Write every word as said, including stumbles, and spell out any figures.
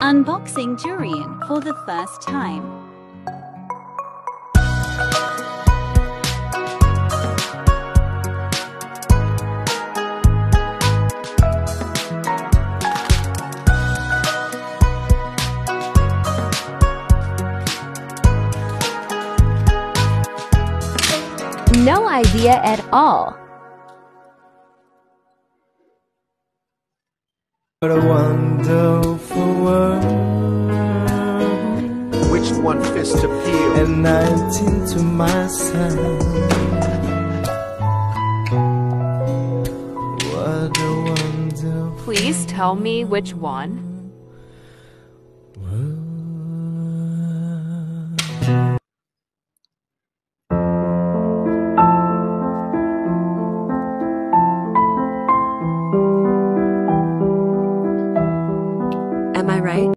Unboxing durian for the first time. No idea at all. What a wonderful world. Which one fits to peel? And nineteen to myself. What a wonderful. Please tell me which one.